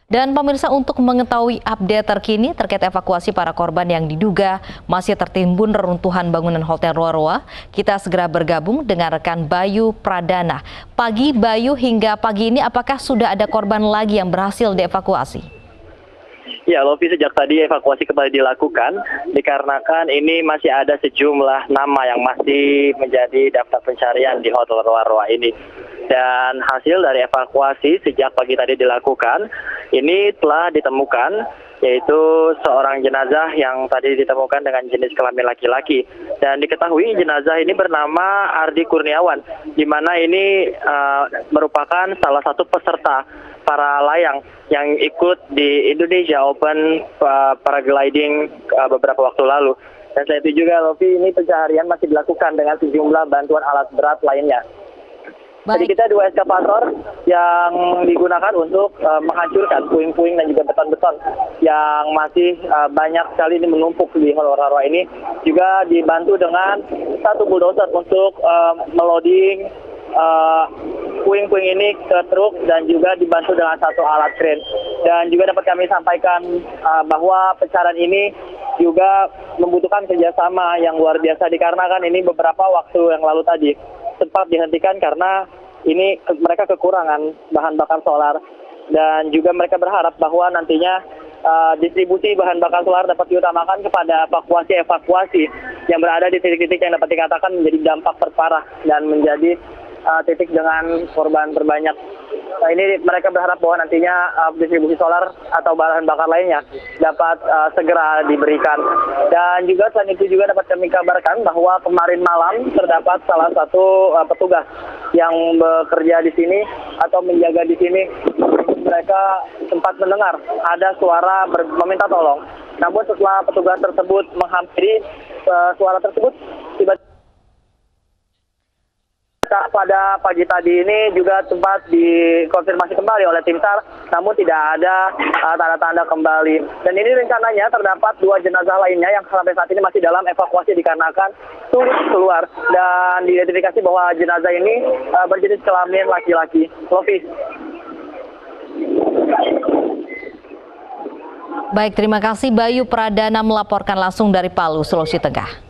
Dan pemirsa, untuk mengetahui update terkini terkait evakuasi para korban yang diduga masih tertimbun reruntuhan bangunan Hotel Roa-Roa, kita segera bergabung dengan rekan Bayu Pradana. Pagi Bayu, hingga pagi ini apakah sudah ada korban lagi yang berhasil dievakuasi? Ya, Lovi, sejak tadi evakuasi kembali dilakukan dikarenakan ini masih ada sejumlah nama yang masih menjadi daftar pencarian di Hotel Roa-Roa ini. Dan hasil dari evakuasi sejak pagi tadi dilakukan, ini telah ditemukan yaitu seorang jenazah yang tadi ditemukan dengan jenis kelamin laki-laki. Dan diketahui jenazah ini bernama Ardi Kurniawan, di mana ini merupakan salah satu peserta para layang yang ikut di Indonesia Open Paragliding beberapa waktu lalu. Dan selain itu juga, Lovi, ini pencarian masih dilakukan dengan sejumlah bantuan alat berat lainnya. Jadi kita 2 eskavator yang digunakan untuk menghancurkan puing-puing dan juga beton-beton yang masih banyak sekali ini menumpuk di Hotel Roa-Roa ini, juga dibantu dengan 1 bulldozer untuk meloading puing-puing ini ke truk, dan juga dibantu dengan 1 alat kren. Dan juga dapat kami sampaikan bahwa pencarian ini juga membutuhkan kerjasama yang luar biasa, dikarenakan ini beberapa waktu yang lalu tadi sempat dihentikan karena ini mereka kekurangan bahan bakar solar, dan juga mereka berharap bahwa nantinya distribusi bahan bakar solar dapat diutamakan kepada evakuasi yang berada di titik-titik yang dapat dikatakan menjadi dampak terparah dan menjadi titik dengan korban terbanyak. Nah, ini mereka berharap bahwa nantinya distribusi solar atau bahan bakar lainnya dapat segera diberikan. Dan juga selain itu juga dapat kami kabarkan bahwa kemarin malam terdapat salah satu petugas yang bekerja di sini atau menjaga di sini. Mereka sempat mendengar ada suara meminta tolong. Namun setelah petugas tersebut menghampiri suara tersebut, tiba-tiba pada pagi tadi ini juga sempat dikonfirmasi kembali oleh tim SAR, namun tidak ada tanda-tanda kembali. Dan ini rencananya terdapat 2 jenazah lainnya yang sampai saat ini masih dalam evakuasi dikarenakan sulit keluar, dan diidentifikasi bahwa jenazah ini berjenis kelamin laki-laki. Lovi. Baik, terima kasih Bayu Pradana melaporkan langsung dari Palu, Sulawesi Tengah.